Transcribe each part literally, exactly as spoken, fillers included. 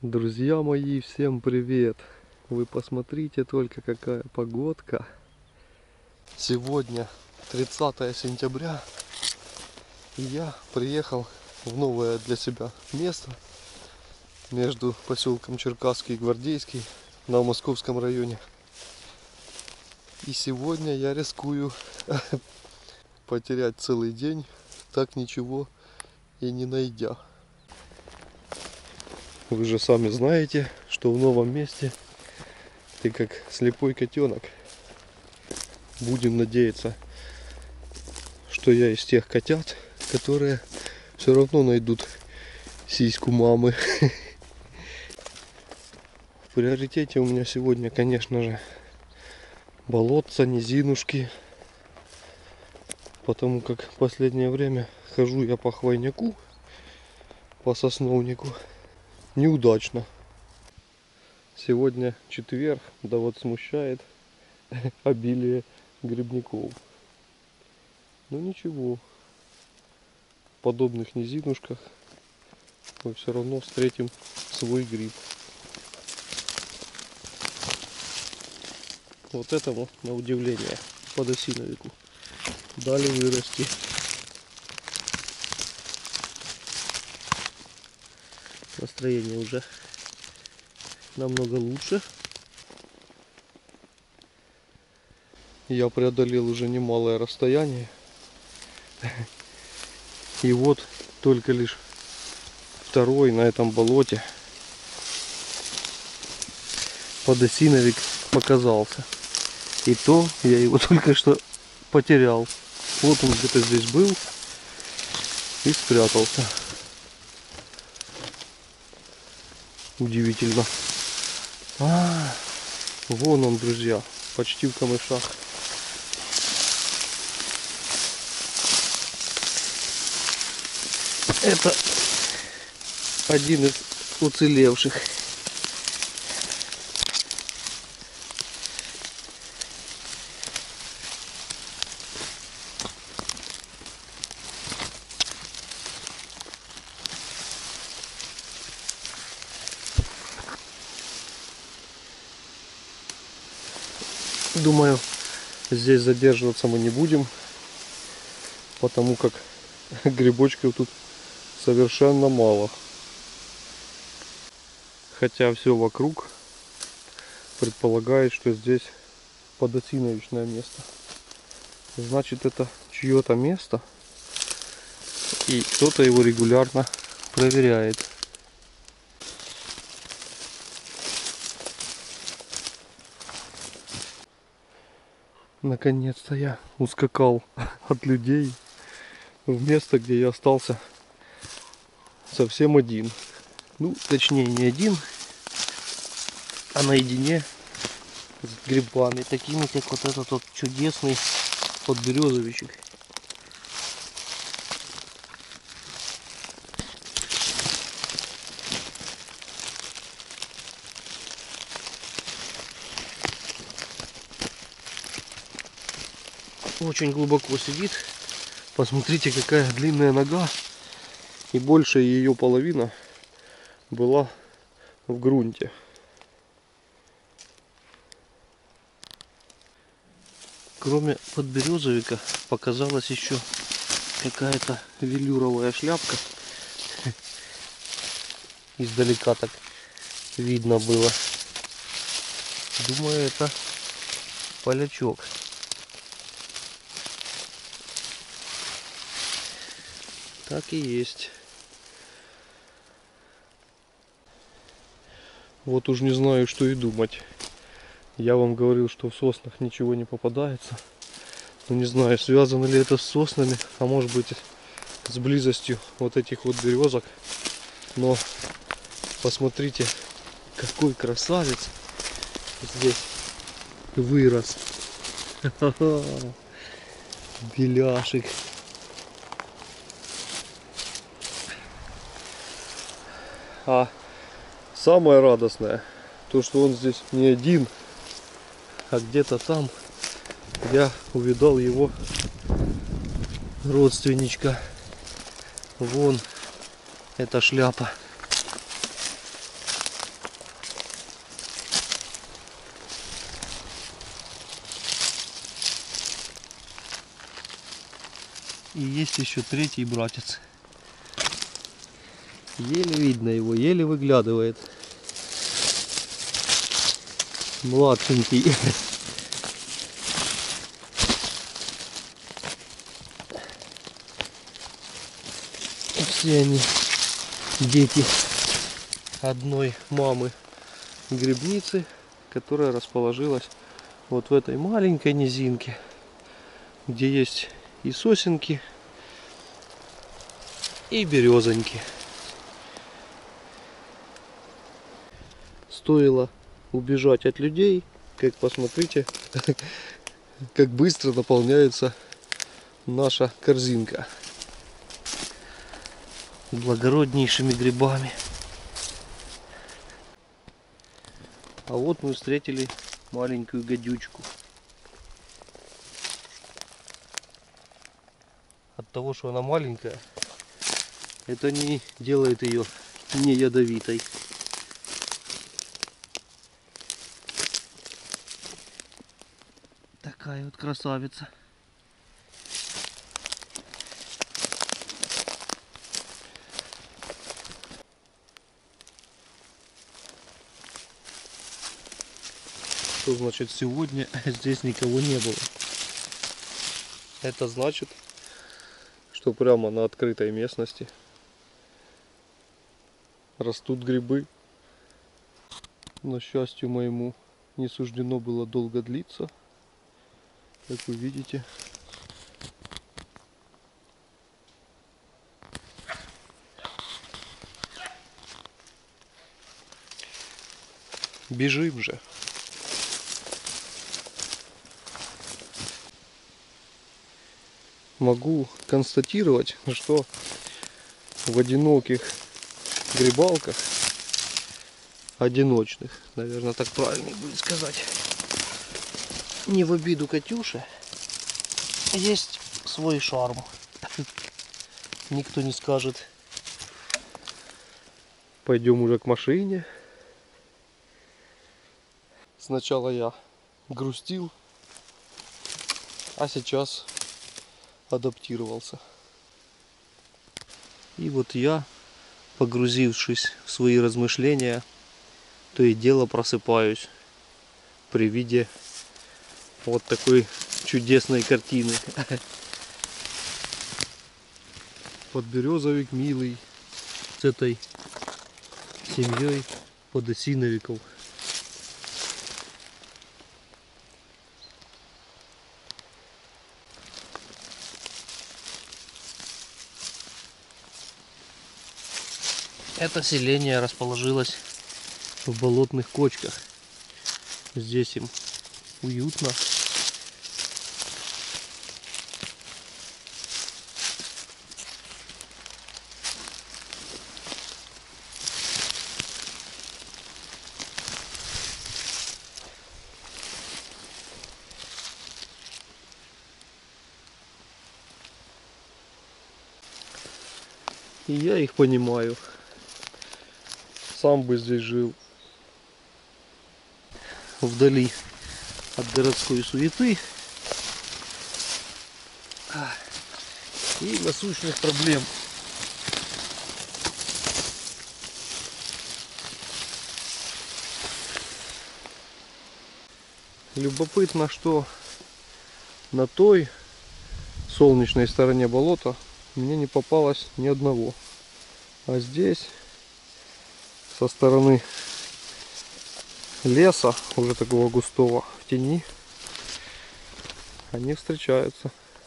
Друзья мои, всем привет! Вы посмотрите только, какая погодка. Сегодня тридцатое сентября, и я приехал в новое для себя место между поселком Черкасский и Гвардейский на Московском районе. И сегодня я рискую потерять целый день, так ничего и не найдя. Вы же сами знаете, что в новом месте ты как слепой котенок. Будем надеяться, что я из тех котят, которые все равно найдут сиську мамы. В приоритете у меня сегодня, конечно же, болотца, низинушки. Потому как в последнее время хожу я по хвойняку, по сосновнику. Неудачно. Сегодня четверг, да вот смущает обилие грибников. Но ничего, в подобных низинушках мы все равно встретим свой гриб. Вот этому, на удивление, подосиновику дали вырасти. Настроение уже намного лучше. Я преодолел уже немалое расстояние. И вот только лишь второй на этом болоте подосиновик показался. И то я его только что потерял. Вот он где-то здесь был и спрятался. Удивительно. А, вон он, друзья, почти в камышах. Это один из уцелевших. Думаю, здесь задерживаться мы не будем, потому как грибочков тут совершенно мало. Хотя все вокруг предполагает, что здесь подосиновичное место. Значит, это чье-то место, и кто-то его регулярно проверяет. Наконец-то я ускакал от людей в место, где я остался совсем один. Ну, точнее, не один, а наедине с грибами, такими как вот этот вот чудесный подберезовичек. Очень глубоко сидит. Посмотрите, какая длинная нога. И большая ее половина была в грунте. Кроме подберезовика показалась еще какая-то велюровая шляпка. Издалека так видно было. Думаю, это полячок. Так и есть. Вот уж не знаю, что и думать. Я вам говорил, что в соснах ничего не попадается. Но не знаю, связано ли это с соснами, а может быть с близостью вот этих вот березок. Но посмотрите, какой красавец здесь вырос. Беляшек. А самое радостное, то что он здесь не один, а где-то там я увидал его родственничка. Вон эта шляпа. И есть еще третий братец. Еле видно его, еле выглядывает. Младшенький. Все они дети одной мамы грибницы, которая расположилась вот в этой маленькой низинке, где есть и сосенки, и березоньки. Стоило убежать от людей, как посмотрите, как быстро наполняется наша корзинка благороднейшими грибами. А вот мы встретили маленькую гадючку. От того, что она маленькая, это не делает ее не ядовитой. Такая вот красавица. Что значит сегодня здесь никого не было? Это значит, что прямо на открытой местности растут грибы. Но счастью моему не суждено было долго длиться. Как вы видите, бежим же. Могу констатировать, что в одиноких грибалках, одиночных, наверное, так правильно будет сказать, не в обиду Катюше, есть свой шарм. Никто не скажет. Пойдем уже к машине. Сначала я грустил, а сейчас адаптировался. И вот я, погрузившись в свои размышления, то и дело просыпаюсь при виде вот такой чудесной картины. Подберезовик милый с этой семьей подосиновиков. Это селение расположилось в болотных кочках. Здесь им уютно. И я их понимаю. Сам бы здесь жил. Вдали от городской суеты и насущных проблем. Любопытно, что на той солнечной стороне болота мне не попалось ни одного. А здесь, со стороны леса, уже такого густого, в тени, они встречаются.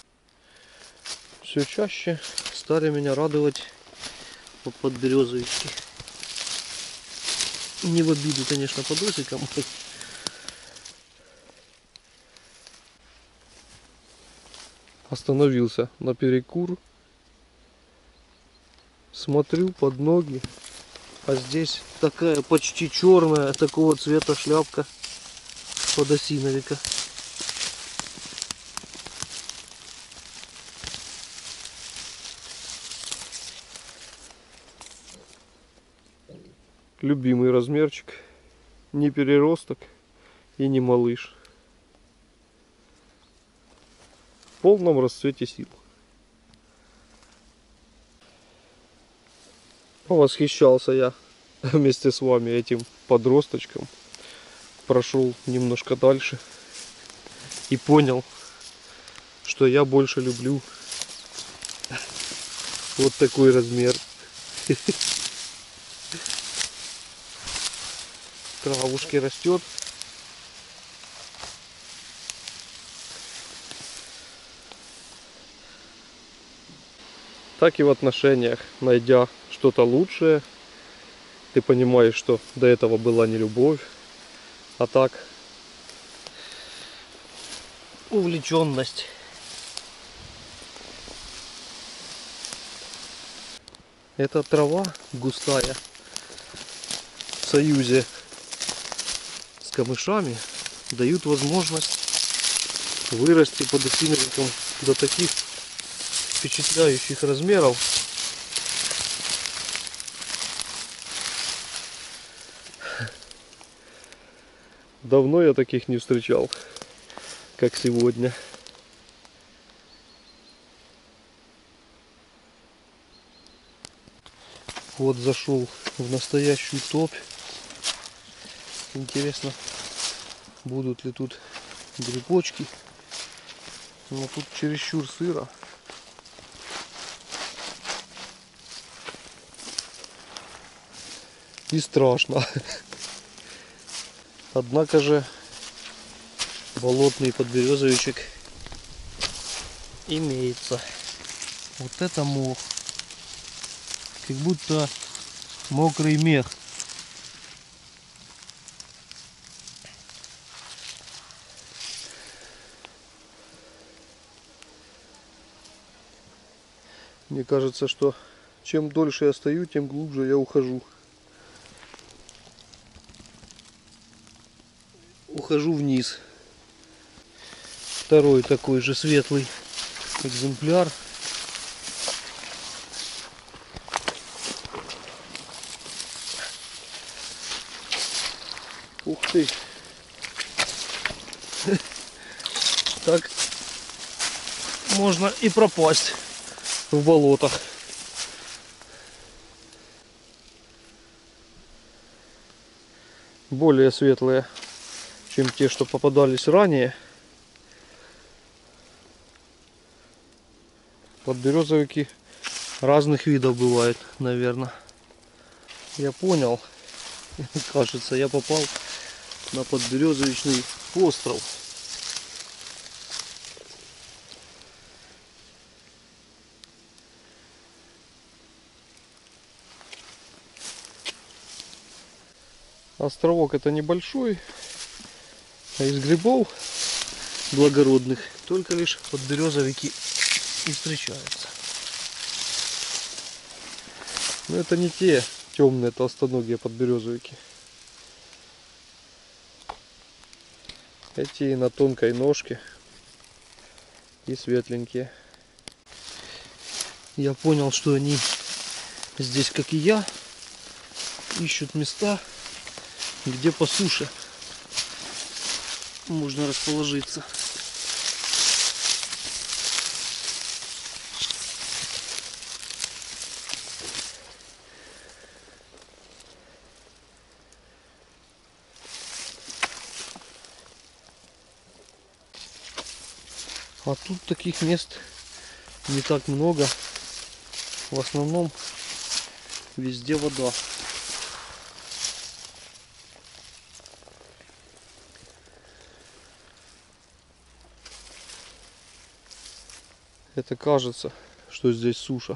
Все чаще стали меня радовать подберезовички. Не в обиду, конечно, подосикам. Остановился на перекур. Смотрю под ноги. А здесь такая почти черная, такого цвета шляпка подосиновика. Любимый размерчик. Не переросток и не малыш. В полном расцвете сил. Восхищался я вместе с вами этим подросточком. Прошел немножко дальше и понял, что я больше люблю вот такой размер. Травушки растет. Так и в отношениях, найдя что-то лучшее, ты понимаешь, что до этого была не любовь, а так увлеченность. Эта трава густая в союзе с камышами дают возможность вырасти подосиновиком до таких впечатляющих размеров. Давно я таких не встречал, как сегодня. Вот зашел в настоящую топь. Интересно, будут ли тут грибочки. Но тут чересчур сыро. И страшно. Однако же болотный подберезовичек имеется. Вот это мох. Как будто мокрый мех. Мне кажется, что чем дольше я стою, тем глубже я ухожу. Ухожу вниз. Второй такой же светлый экземпляр. Ух ты! Так можно и пропасть в болотах. Более светлые, чем те, что попадались ранее. Подберезовики разных видов бывают, наверное. Я понял. Кажется, я попал на подберезовичный остров. Островок это небольшой, а из грибов благородных только лишь подберезовики и встречаются. Но это не те темные толстоногие подберезовики. Эти на тонкой ножке и светленькие. Я понял, что они здесь, как и я, ищут места, где по суше можно расположиться. А тут таких мест не так много. В основном везде вода. Это кажется, что здесь суша.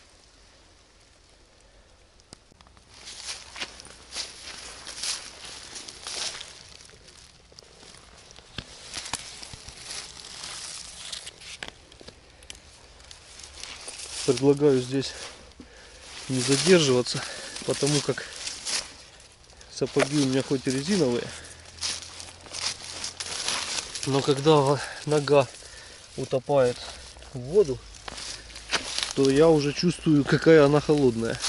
Предлагаю здесь не задерживаться, потому как сапоги у меня хоть и резиновые, но когда нога утопает в воду, то я уже чувствую, какая она холодная.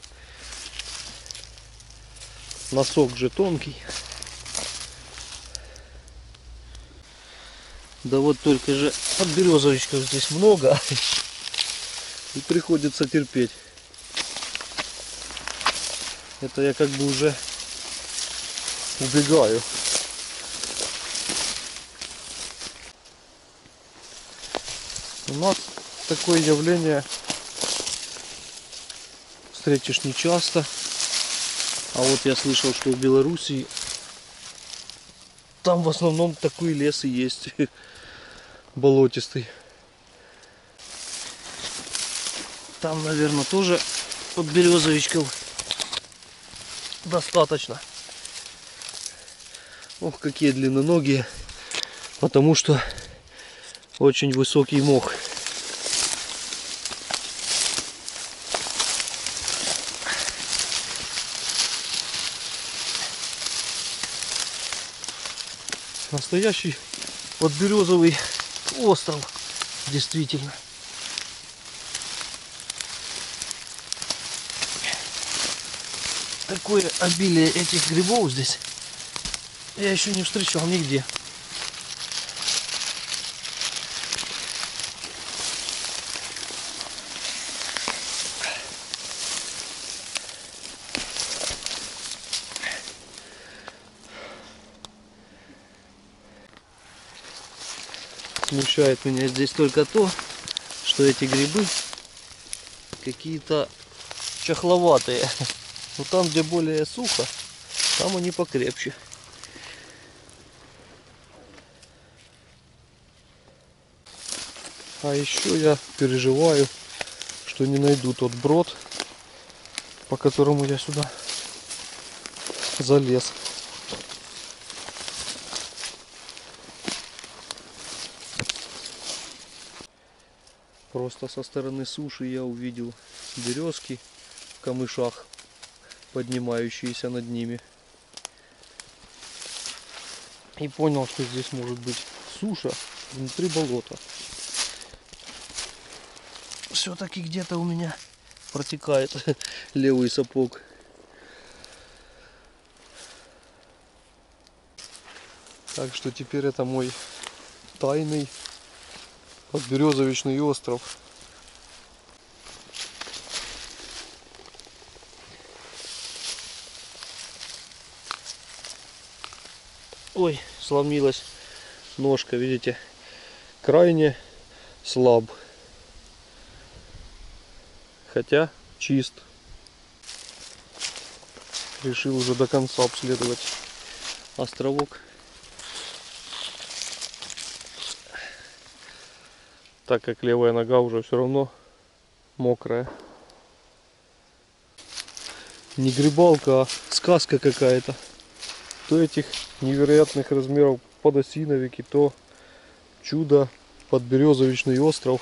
Носок же тонкий. Да вот только же подберезовичков здесь много. И приходится терпеть. Это я как бы уже убегаю. У нас такое явление встретишь не часто. А вот я слышал, что в Белоруссии там в основном такой лес и есть. Болотистый. Там, наверное, тоже подберезовичков достаточно. Ох, какие длинноногие. Потому что очень высокий мох. Настоящий подберезовый остров, действительно. Такое обилие этих грибов здесь я еще не встречал нигде. Смущает меня здесь только то, что эти грибы какие-то чахловатые. Но там, где более сухо, там они покрепче. А еще я переживаю, что не найду тот брод, по которому я сюда залез. Просто со стороны суши я увидел березки в камышах, поднимающиеся над ними. И понял, что здесь может быть суша внутри болота. Все-таки где-то у меня протекает левый сапог. Так что теперь это мой тайный подберезовичный остров. Ой, сломилась ножка, видите, крайне слаб. Хотя чист. Решил уже до конца обследовать островок. Так как левая нога уже все равно мокрая. Не грибалка, а сказка какая-то. То этих невероятных размеров подосиновики, то чудо подберезовичный остров.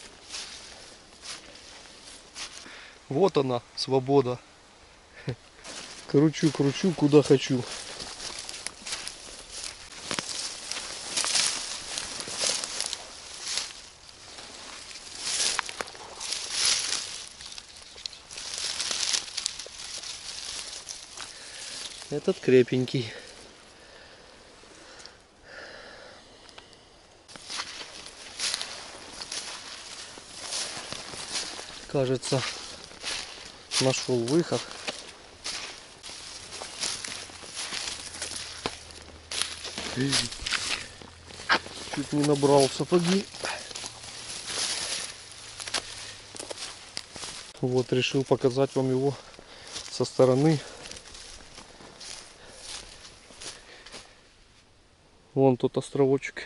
Вот она, свобода. Кручу, кручу, куда хочу. Этот крепенький. Кажется, нашел выход. Чуть не набрал сапоги. Вот, решил показать вам его со стороны. Вон тот островочек.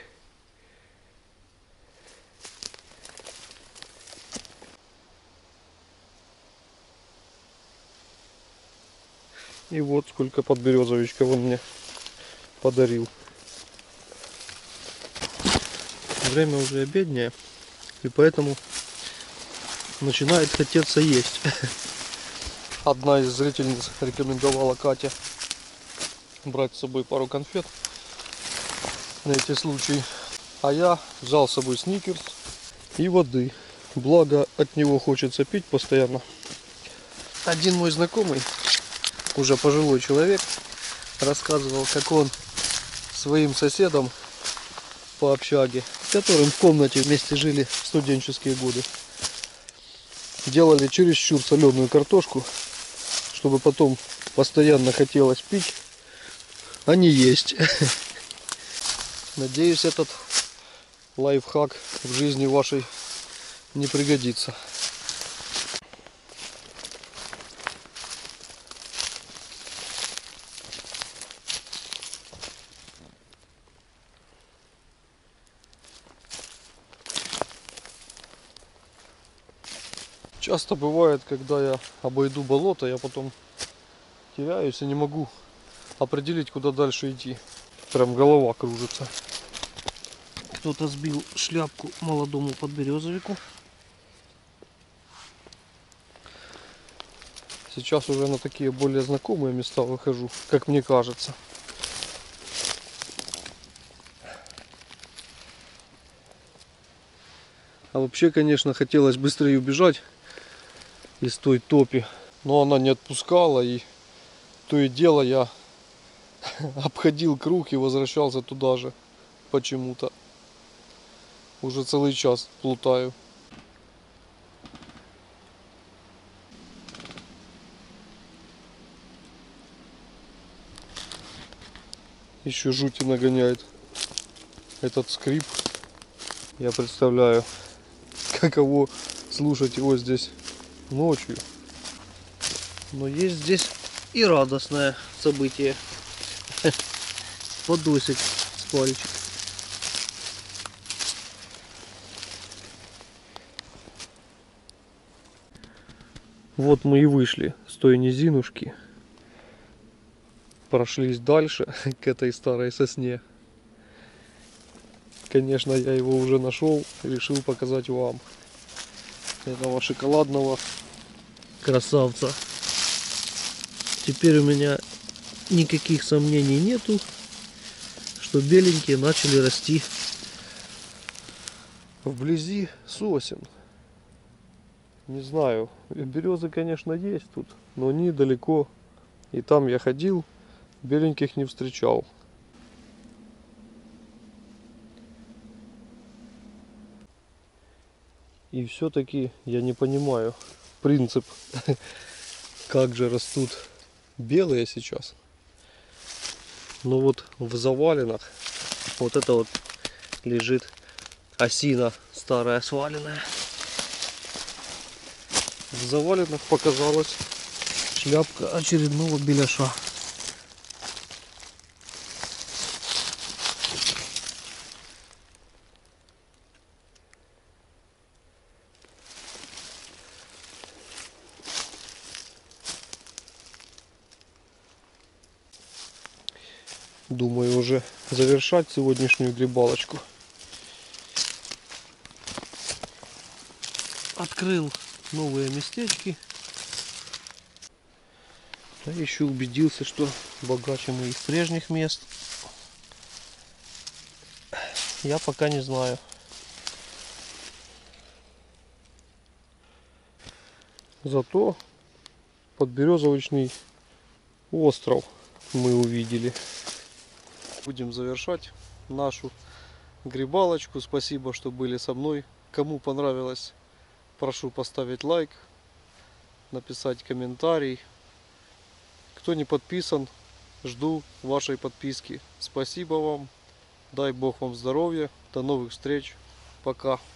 И вот сколько подберезовичков он мне подарил. Время уже обеднее, и поэтому начинает хотеться есть. Одна из зрительниц рекомендовала Кате брать с собой пару конфет на эти случаи. А я взял с собой сникерс и воды. Благо от него хочется пить постоянно. Один мой знакомый, уже пожилой человек, рассказывал, как он своим соседом по общаге, с которым в комнате вместе жили в студенческие годы, делали чересчур соленую картошку, чтобы потом постоянно хотелось пить, они есть. Надеюсь, этот лайфхак в жизни вашей не пригодится. Часто бывает, когда я обойду болото, я потом теряюсь и не могу определить, куда дальше идти. Прям голова кружится. Кто-то сбил шляпку молодому подберезовику. Сейчас уже на такие более знакомые места выхожу, как мне кажется. А вообще, конечно, хотелось быстрее убежать из той топи, но она не отпускала, и то и дело я обходил круг и возвращался туда же почему-то. Уже целый час плутаю. Еще жути нагоняет этот скрип. Я представляю, каково слушать его здесь ночью. Но есть здесь и радостное событие. Подосик с пальчик. Вот мы и вышли с той низинушки. Прошлись дальше к этой старой сосне. Конечно, я его уже нашел, решил показать вам. Этого шоколадного красавца. Теперь у меня никаких сомнений нету, что беленькие начали расти вблизи сосен. Не знаю, березы, конечно, есть тут, но они далеко. И там я ходил, беленьких не встречал. И все-таки я не понимаю принцип, как же растут белые сейчас. Но вот в завалинах вот это вот лежит осина старая сваленная. В завалинах показалась шляпка очередного беляша. Думаю, уже завершать сегодняшнюю грибалочку. Открыл новые местечки. А еще убедился, что богаче моих прежних мест я пока не знаю. Зато подберезовичный остров мы увидели. Будем завершать нашу грибалочку. Спасибо, что были со мной. Кому понравилось, прошу поставить лайк, написать комментарий. Кто не подписан, жду вашей подписки. Спасибо вам. Дай Бог вам здоровья. До новых встреч. Пока.